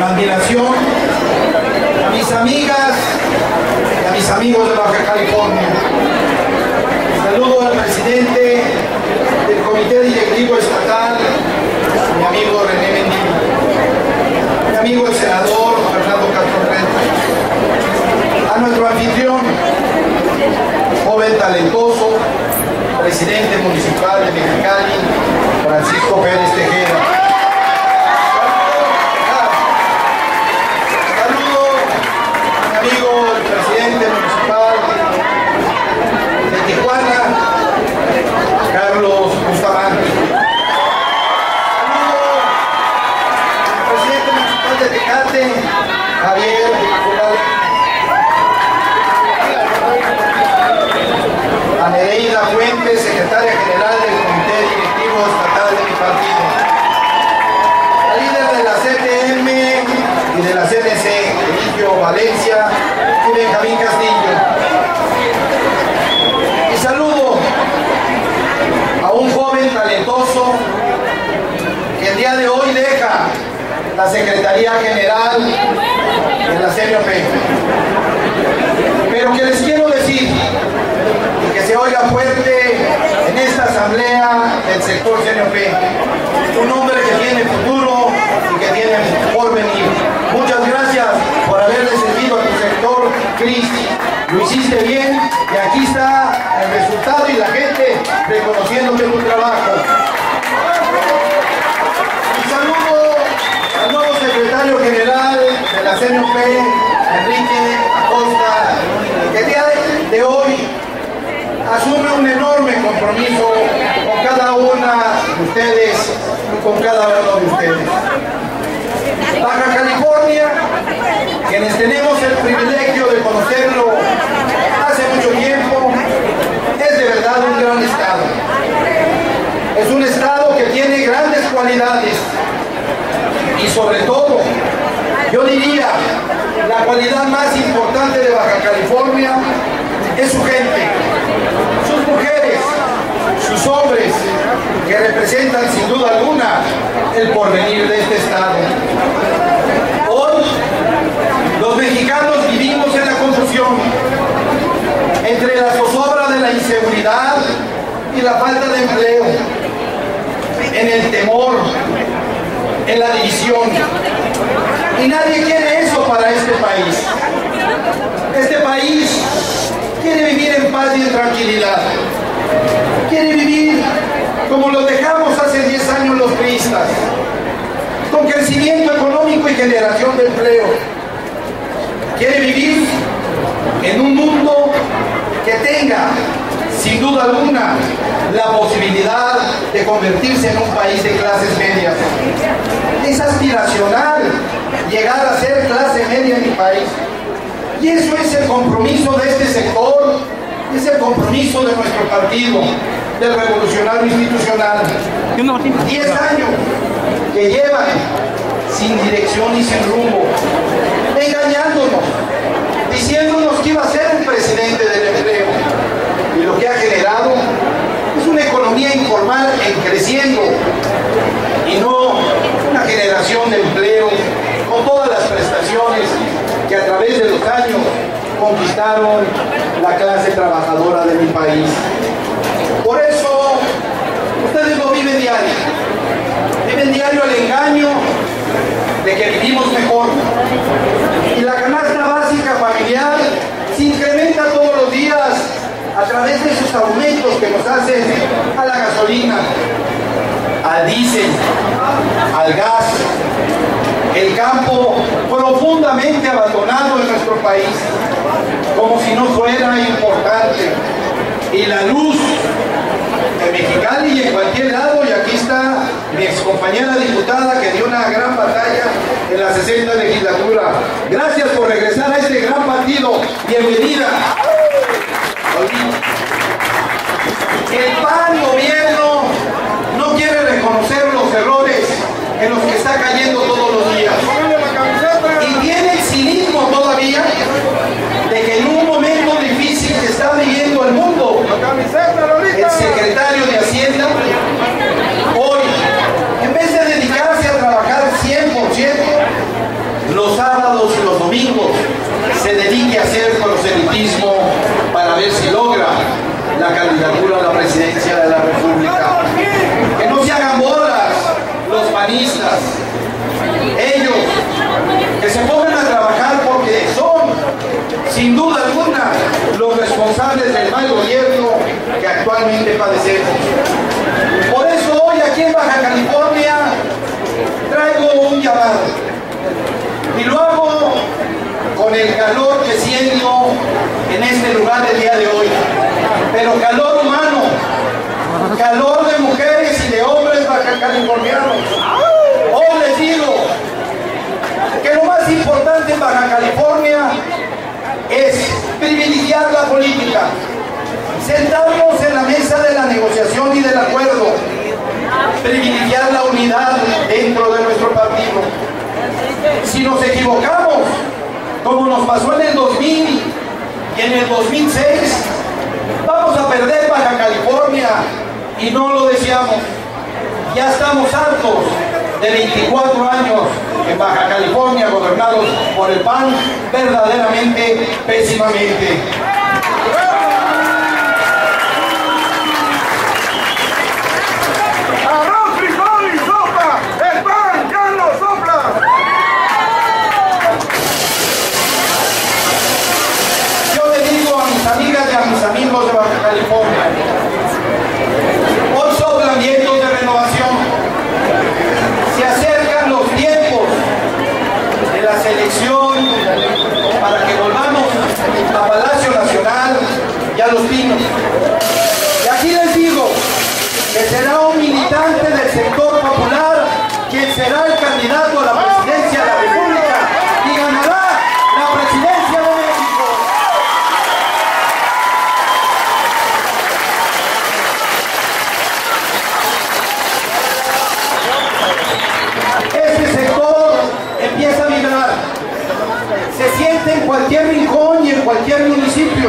admiración a mis amigas y a mis amigos de Baja California. Saludo al presidente del Comité Directivo Estatal, mi amigo René Mendívil, mi amigo el senador Fernando Castro Reta, a nuestro anfitrión, joven talentoso, presidente municipal de Mexicali, Francisco Pérez Tejeda. Saludo a mi amigo el presidente municipal de Tijuana, Carlos Bustamante. Saludo al presidente municipal de Tecate, Javier Cural. A Nereida Fuentes, secretaria general del Comité Directivo Estatal de mi partido. La líder de la CTM y de la CNC, Eligio Valencia y Benjamín Castillo. Y saludo a un joven talentoso que el día de hoy deja la Secretaría General de la CNOP. Pero que les quiero decir, que se oiga fuerte en esta asamblea del sector CNOP, un hombre que tiene futuro y que tiene porvenir. Muchas gracias por haberle servido a tu sector, Cris. Lo hiciste bien y aquí está el resultado y la gente reconociéndote tu trabajo. Un saludo al nuevo secretario general de la CNOP, Enrique Acosta, que el día de hoy asume un enorme compromiso con cada una de ustedes y con cada uno de ustedes. Baja California, quienes tenemos el privilegio de conocerlo hace mucho tiempo, es de verdad un gran estado. Es un estado que tiene grandes cualidades y sobre todo, yo diría, la cualidad más importante de Baja California es su gente, sus mujeres, sus hombres, que representan sin duda alguna el porvenir de este estado. Hoy, los mexicanos vivimos en la confusión entre la zozobra de la inseguridad y la falta de empleo, en el temor, en la división. Y nadie quiere eso para este país. Este país quiere vivir en paz y en tranquilidad. Quiere vivir como lo dejamos hace 10 años los priistas, con crecimiento económico y generación de empleo. Quiere vivir en un mundo que tenga, sin duda alguna, la posibilidad de convertirse en un país de clases medias. Es aspiracional llegar a ser clase media en mi país. Y eso es el compromiso de este sector, es el compromiso de nuestro partido, del Revolucionario Institucional. 10 años que llevan sin dirección y sin rumbo, engañándonos, diciéndonos que iba a ser el presidente del empleo. Y lo que ha generado es una economía informal creciendo y no una generación de empleo con todas las prestaciones que a través de los años conquistaron la clase trabajadora de mi país. Por eso, ustedes lo viven diario. Viven diario el engaño de que vivimos mejor. Y la canasta básica familiar se incrementa todos los días a través de esos aumentos que nos hacen a la gasolina, al diésel, al gas. El campo profundamente abandonado en nuestro país, como si no fuera importante. Y la luz en Mexicali y en cualquier lado, y aquí está mi excompañera diputada que dio una gran batalla en la 60ª legislatura. Gracias por regresar a este gran partido. Bienvenida. El PAN gobierno no quiere reconocer los errores en los que está cayendo todos los días. Y tiene el cinismo todavía de que en un momento difícil que está viviendo el mundo, el secretario de Hacienda, hoy, en vez de dedicarse a trabajar 100%, unan los responsables del mal gobierno que actualmente padecemos. Por eso hoy aquí en Baja California traigo un llamado y lo hago con el calor que siento en este lugar el día de hoy, pero calor humano, calor de mujeres y de hombres baja californianos. Hoy les digo que lo más importante en Baja California es privilegiar la política, sentarnos en la mesa de la negociación y del acuerdo, privilegiar la unidad dentro de nuestro partido. Si nos equivocamos, como nos pasó en el 2000 y en el 2006, vamos a perder Baja California y no lo deseamos. Ya estamos hartos de 24 años en Baja California gobernados por el PAN verdaderamente pésimamente. ¡Arroz, frijol y sopa! ¡El PAN ya no sopla! Yo le digo a mis amigas y a mis amigos de Baja California, hoy soplan vientos de renovación. Se acercan los tiempos de la selección para que volvamos a Palacio Nacional y a Los Pinos. Y aquí les digo que será un militante del sector popular quien será el candidato a la presidencia de la República y ganará la presidencia de México. Este sector empieza a migrar, se siente en cualquier rincón y en cualquier municipio,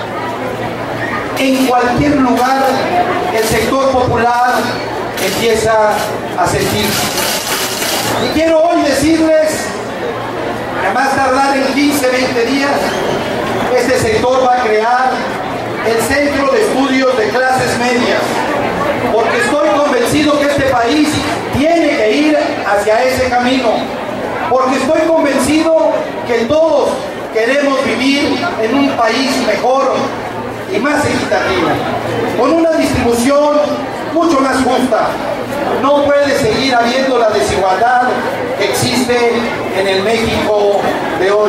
en cualquier lugar el sector popular empieza a sentirse. Y quiero hoy decirles que a más tardar en 15, 20 días, este sector va a crear el Centro de Estudios de Clases Medias, porque estoy convencido que este país tiene que ir hacia ese camino, porque estoy convencido que todos queremos vivir en un país mejor y más equitativo, con una distribución mucho más justa. No puede seguir habiendo la desigualdad que existe en el México de hoy.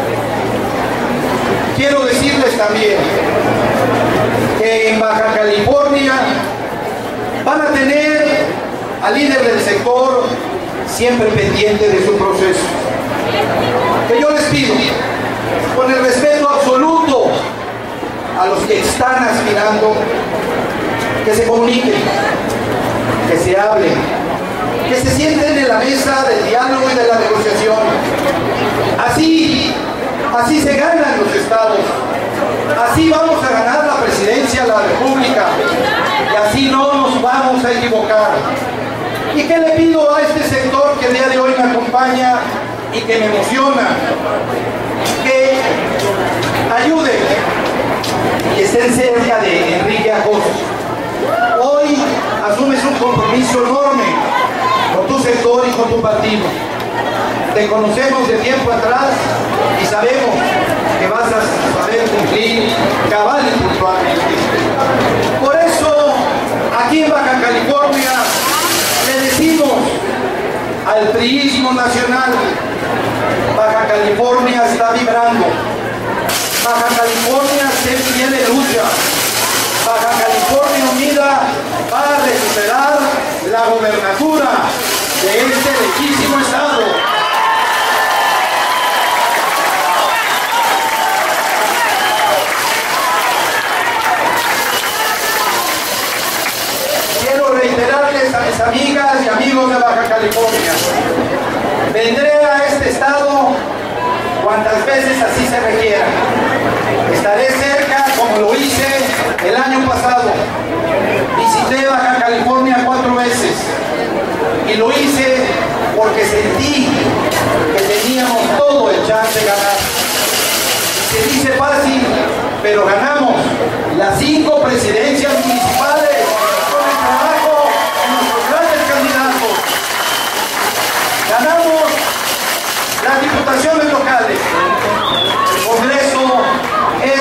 Quiero decirles también que en Baja California van a tener al líder del sector siempre pendiente de su proceso. Que yo les pido, con el respeto absoluto a los que están aspirando, que se comuniquen, que se hablen, que se sienten en la mesa del diálogo y de la negociación. Así se ganan los estados, así vamos a ganar la presidencia de la República y así no nos vamos a equivocar. ¿Y qué le pido a este sector que el día de hoy me acompaña y que me emociona? Que ayuden y estén cerca de Enrique Acosta. Hoy asumes un compromiso enorme con tu sector y con tu partido. Te conocemos de tiempo atrás y sabemos que vas a saber cumplir cabal y puntualmente. Por eso, aquí en Baja California, le decimos al priismo nacional: Baja California está vibrando, Baja California tiene lucha, Baja California Unida va a recuperar la gobernatura de este bellísimo estado. Quiero reiterarles a mis amigas y amigos de Baja California: vendré a este estado cuantas veces así se requiera. Estaré cerca como lo hice el año pasado. Visité Baja California 4 veces y lo hice porque sentí que teníamos todo el chance de ganar. Se dice fácil, pero ganamos las 5 presidencias municipales con el trabajo de nuestros grandes candidatos. Ganamos las diputaciones locales. El Congreso es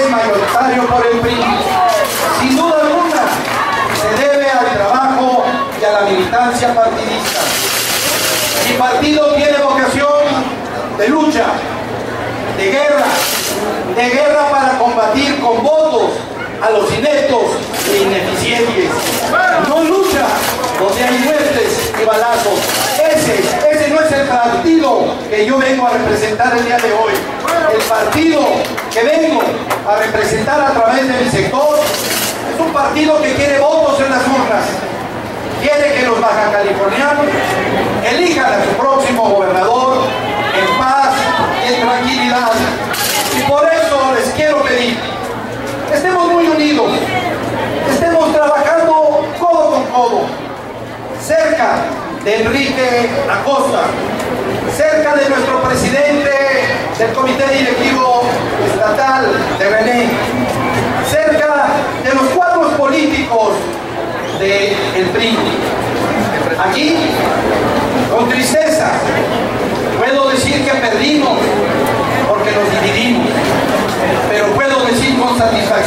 que yo vengo a representar el día de hoy. El partido que vengo a representar a través de mi sector es un partido que quiere votos en las urnas. Quiere que los bajacalifornianos elijan a su próximo gobernador en paz y en tranquilidad. Y por eso les quiero pedir, estemos muy unidos, estemos trabajando codo con codo, cerca de Enrique Acosta, cerca de nuestro presidente del Comité Directivo Estatal de René, cerca de los cuadros políticos del PRI. Aquí, con tristeza, puedo decir que perdimos porque nos dividimos, pero puedo decir con satisfacción